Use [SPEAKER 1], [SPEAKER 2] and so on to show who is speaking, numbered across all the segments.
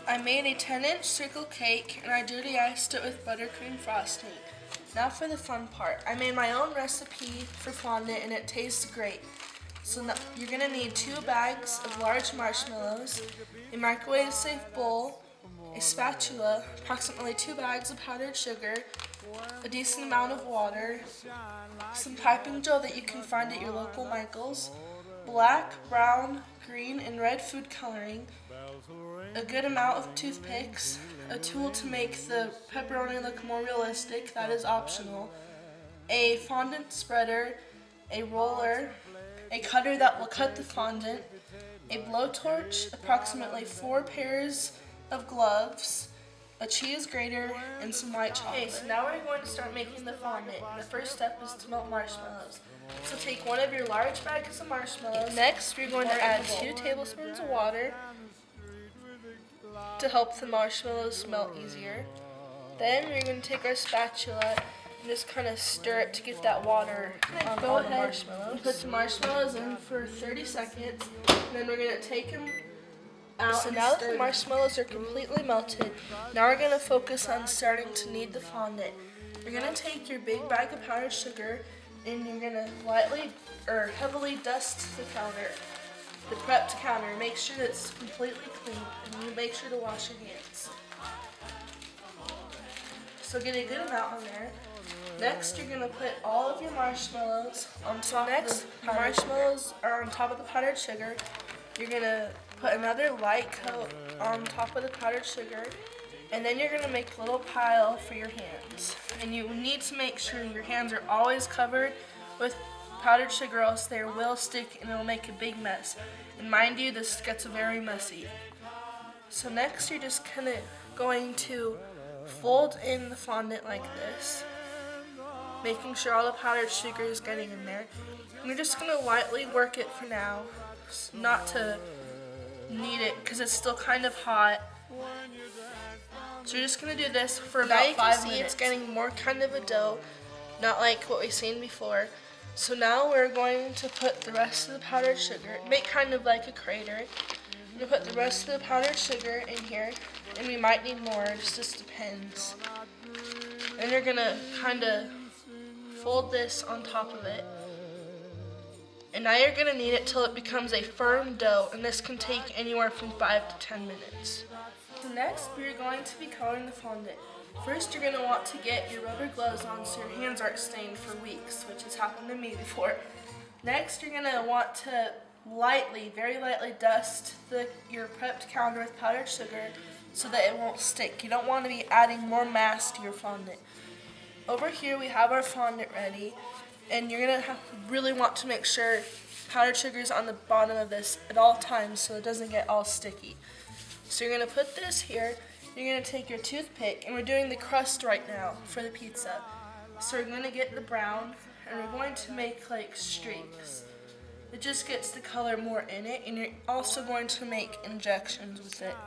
[SPEAKER 1] I made a 10-inch circle cake and I dirty iced it with buttercream frosting. Now for the fun part. I made my own recipe for fondant and it tastes great. So now you're going to need 2 bags of large marshmallows, a microwave-safe bowl, a spatula, approximately 2 bags of powdered sugar, a decent amount of water, some piping gel that you can find at your local Michael's, black, brown, green, and red food coloring, a good amount of toothpicks, a tool to make the pepperoni look more realistic, that is optional, a fondant spreader, a roller, a cutter that will cut the fondant, a blowtorch, approximately 4 pairs of gloves, a cheese grater, and some white chocolate. Okay, so now we're going to start making the fondant. The first step is to melt marshmallows. So take one of your large bags of marshmallows. Next, we're going to add 2 tablespoons of water to help the marshmallows melt easier. Then we're going to take our spatula and just kind of stir it to get that water on all the marshmallows. Put the marshmallows in for 30 seconds, and then we're going to take them out. So now that the marshmallows are completely melted, now we're going to focus on starting to knead the fondant. You're going to take your big bag of powdered sugar and you're going to lightly or heavily dust the counter, the prepped counter. Make sure that it's completely clean and you make sure to wash your hands. So get a good amount on there. Next, you're going to put all of your marshmallows on top. Next, the marshmallows are on top of the powdered sugar. You're going to put another light coat on top of the powdered sugar, and then you're going to make a little pile for your hands. And you need to make sure your hands are always covered with powdered sugar, else they will stick and it'll make a big mess. And mind you, this gets very messy. So next, you're just kind of going to fold in the fondant like this, making sure all the powdered sugar is getting in there. And you're just going to lightly work it for now, not to knead it because it's still kind of hot. So you're just going to do this for about 5 minutes. Now you can see it's getting more kind of a dough, not like what we've seen before. So now we're going to put the rest of the powdered sugar, make kind of like a crater. I'm going to put the rest of the powdered sugar in here, and we might need more, it just depends. And you're going to kind of fold this on top of it. And now you're going to knead it till it becomes a firm dough, and this can take anywhere from 5 to 10 minutes. So next, we're going to be coloring the fondant. First, you're going to want to get your rubber gloves on so your hands aren't stained for weeks, which has happened to me before. Next, you're going to want to lightly, very lightly dust your prepped counter with powdered sugar so that it won't stick. You don't want to be adding more mass to your fondant. Over here, we have our fondant ready. And you're going to really want to make sure powdered sugar is on the bottom of this at all times so it doesn't get all sticky. So you're going to put this here, you're going to take your toothpick, and we're doing the crust right now for the pizza. So we're going to get the brown, and we're going to make like streaks. It just gets the color more in it, and you're also going to make injections with it.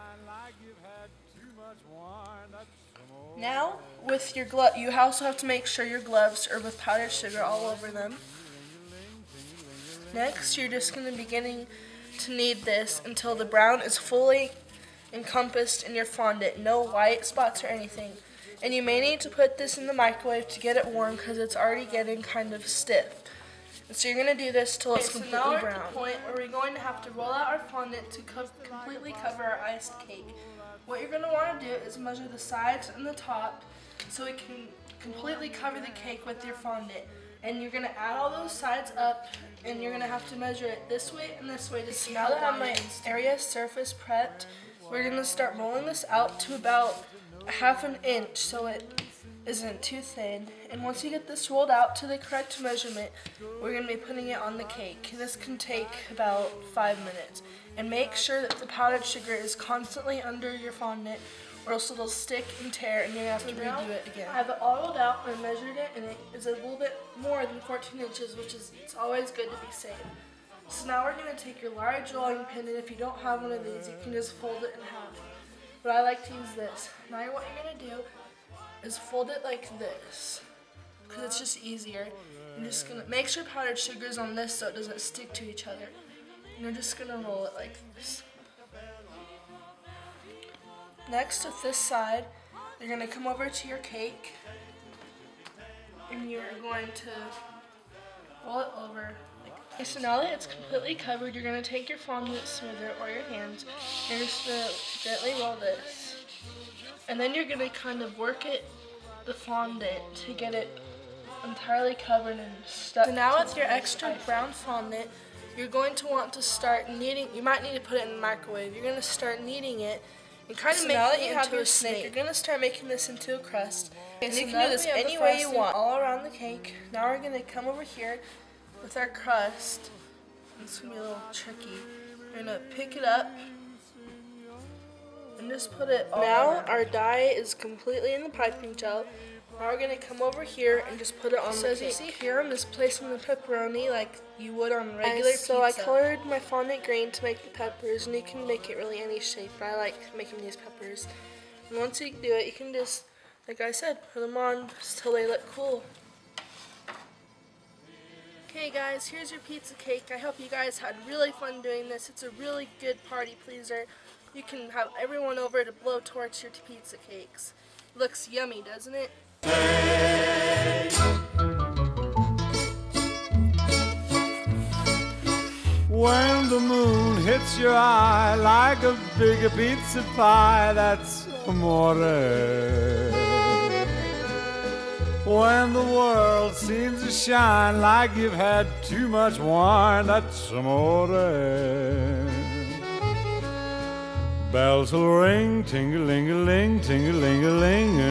[SPEAKER 1] Now, with your glove, you also have to make sure your gloves are with powdered sugar all over them. Next, you're just going to be beginning to knead this until the brown is fully encompassed in your fondant, no white spots or anything. And you may need to put this in the microwave to get it warm because it's already getting kind of stiff. And so you're going to do this till it's completely brown. So now we're at the point where we're going to have to roll out our fondant to completely cover our iced cake. What you're going to want to do is measure the sides and the top so it can completely cover the cake with your fondant. And you're going to add all those sides up, and you're going to have to measure it this way and this way to see. Now that I have my area surface prepped, we're going to start rolling this out to about 1/2 inch so it isn't too thin. And once you get this rolled out to the correct measurement, we're going to be putting it on the cake. This can take about 5 minutes. And make sure that the powdered sugar is constantly under your fondant, or else it'll stick and tear and you're going to have to redo it again. I have it all rolled out and I measured it, and it is a little bit more than 14 inches, which is it's always good to be safe. So now we're going to take your large rolling pin, and if you don't have one of these, you can just fold it in half. But I like to use this. Now what you're going to do is fold it like this, because it's just easier. You're just going to make sure powdered sugar is on this so it doesn't stick to each other. And you're just going to roll it like this. Next, with this side, you're going to come over to your cake and you're going to roll it over. Okay, so now that it's completely covered, you're going to take your fondant smoother or your hands and you're just going to gently roll this. And then you're going to kind of work it, the fondant, to get it entirely covered and stuck. So now with your extra brown fondant, you're going to want to start kneading. You might need to put it in the microwave. You're going to start kneading it and kind of making it into a snake. You're going to start making this into a crust. Okay, and so you can do this any way you want, all around the cake. Now we're going to come over here with our crust. It's going to be a little tricky. We're going to pick it up and just put it all Now our dye is completely in the piping gel. Now we're going to come over here and just put it on the cake. So as you see here, I'm just placing the pepperoni like you would on regular pizza. So I colored my fondant green to make the peppers, and you can make it really any shape, but I like making these peppers. And once you do it, you can just, like I said, put them on until they look cool. Okay guys, here's your pizza cake. I hope you guys had really fun doing this. It's a really good party pleaser. You can have everyone over to blow torch your pizza cakes. Looks yummy, doesn't it?
[SPEAKER 2] When the moon hits your eye like a big pizza pie, that's amore. When the world seems to shine like you've had too much wine, that's amore. Bells will ring, ting-a-ling-a-ling, ting-a-ling-a-ling.